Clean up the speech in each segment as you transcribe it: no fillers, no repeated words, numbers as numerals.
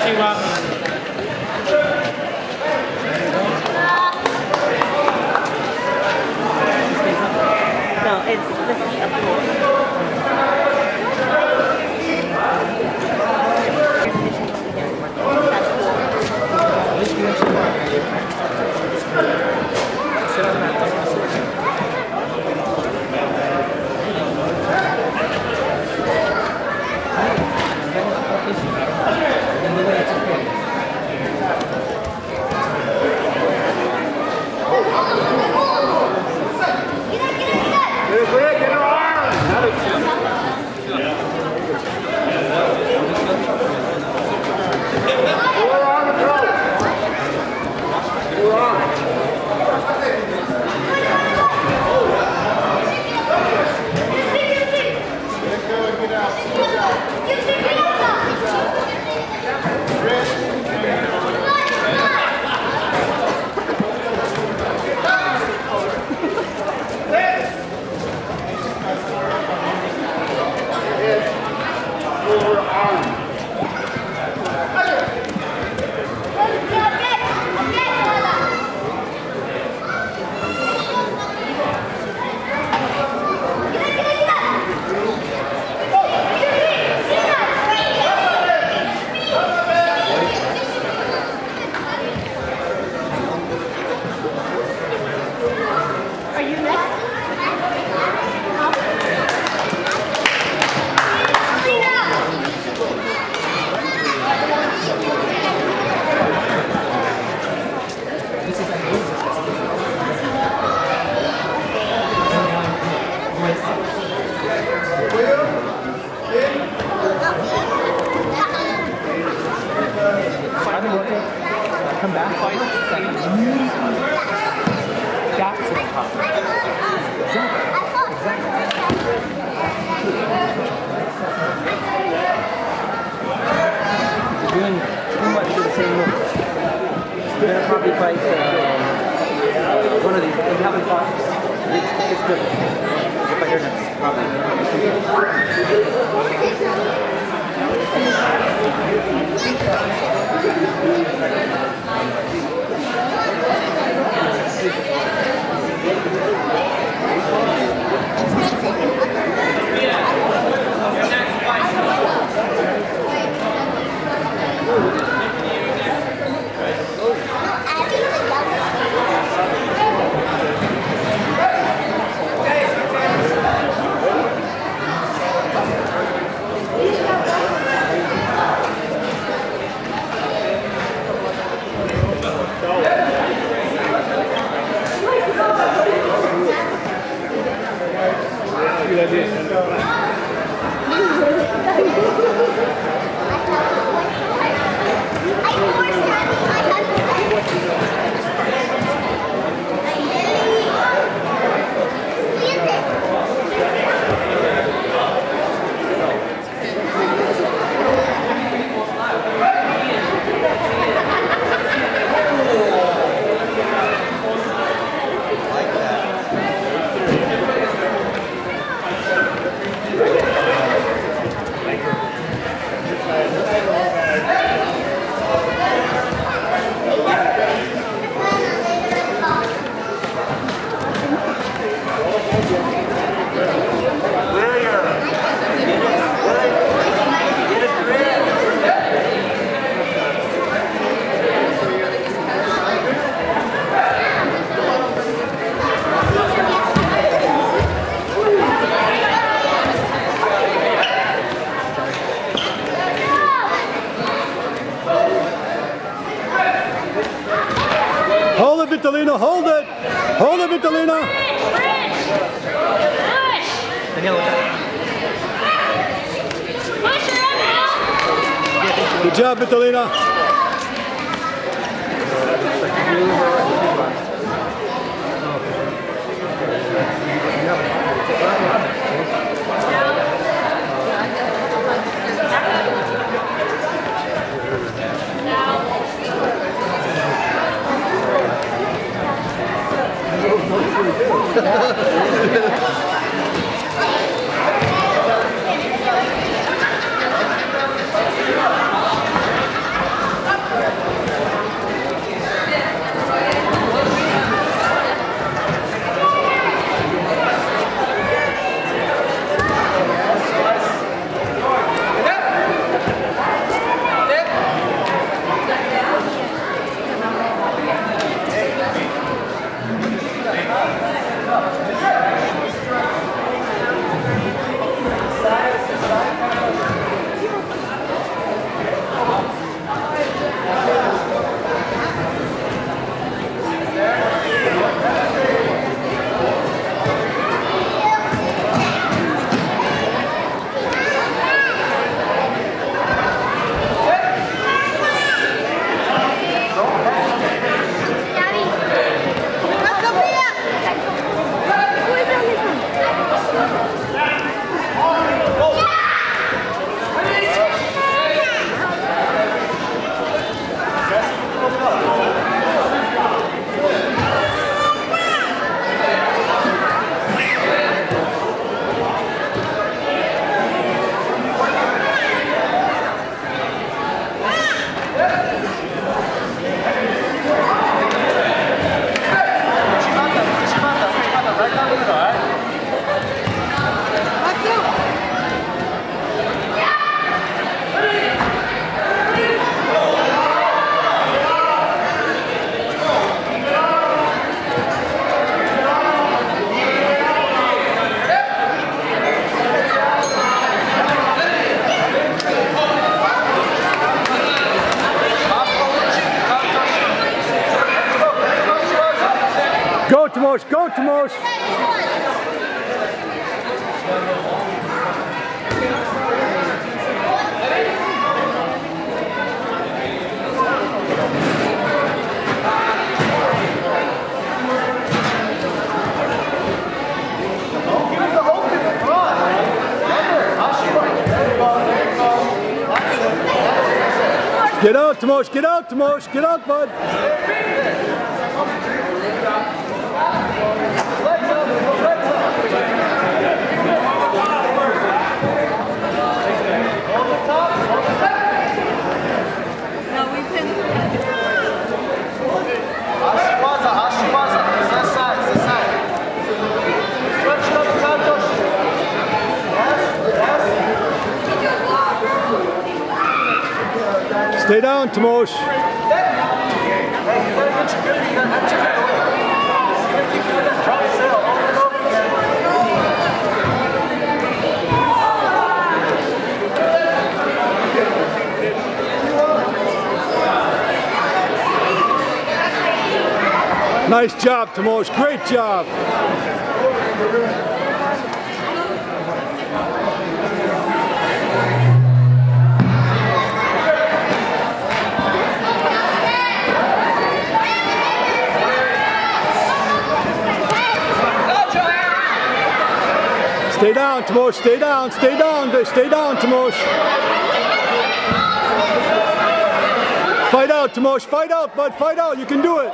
No, this is up here. Come back, fight. That's it. You're doing too much of the same move. You're gonna probably fight one of these. You haven't fought. It's good. You'll fight your next, probably. Hold it, Vitalina, hold it! Hold it, Vitalina! Good job, Vitalina! Timosha, go Timosha. Get out, Timosha, get out, Timosha, get out, bud. Stay down, Timosha. Nice job, Timosha. Great job. Stay down, Timosha. Stay down. Stay down. Stay down, Timosha. Fight out, Timosha. Fight out, bud. Fight out. You can do it.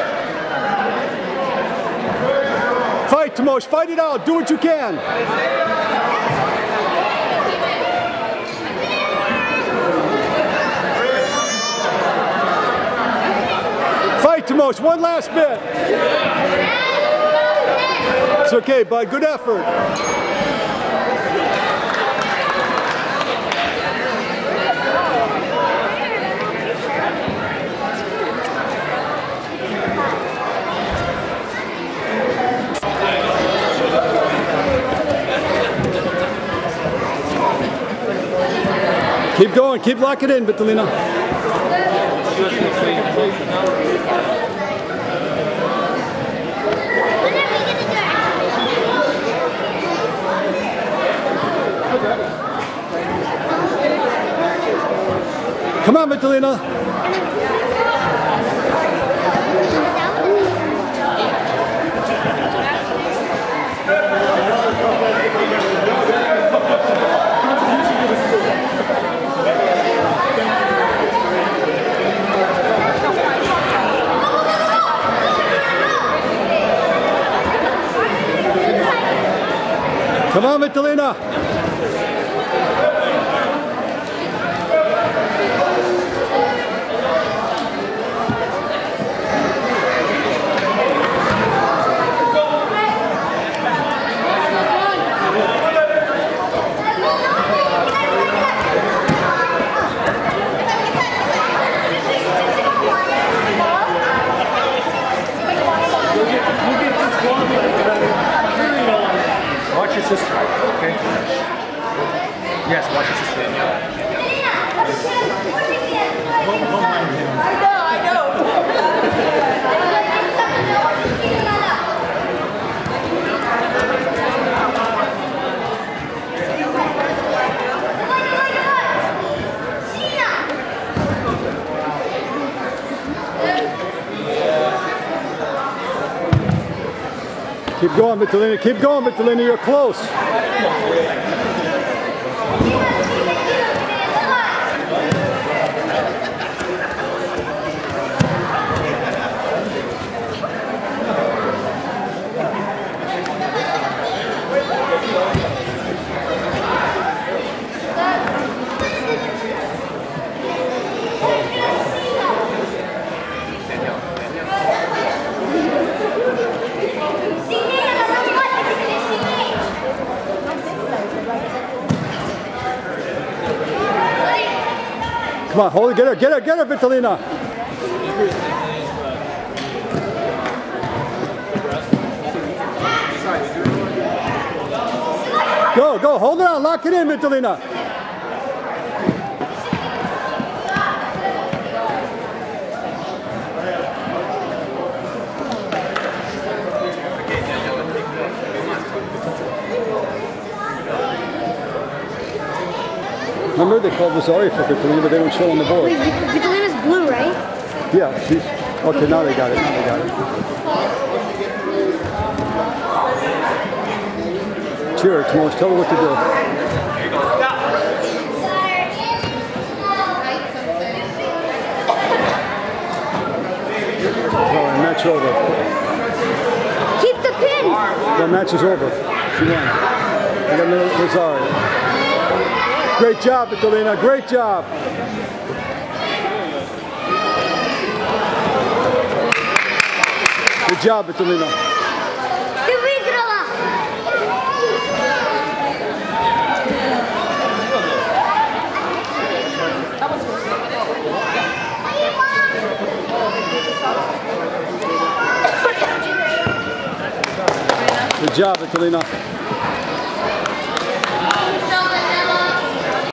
Fight, Timosha. Fight it out. Do what you can. Fight, Timosha. One last bit. It's okay, bud. Good effort. Keep going, keep locking in, Vitalina. Come on, Vitalina. Come on, Vitalina. Watch your sister, okay? Yes, watch your sister. I know. Keep going, Vitalina. Keep going, Vitalina. You're close. Come on, hold it, get her, Vitalina. Go, hold it on, lock it in, Vitalina. heard they called wazari for Vitalina, but they don't show on the board. Wait, Vitalina's blue, right? Yeah, she's... Okay, now they got it. Now they got it. Cheer, Timosha. Tell her what to do. All right, match over. Keep the pin! The match is over. She won. I got another wazari. Great job, Vitalina. Great job. Good job, Vitalina. Good job, Vitalina.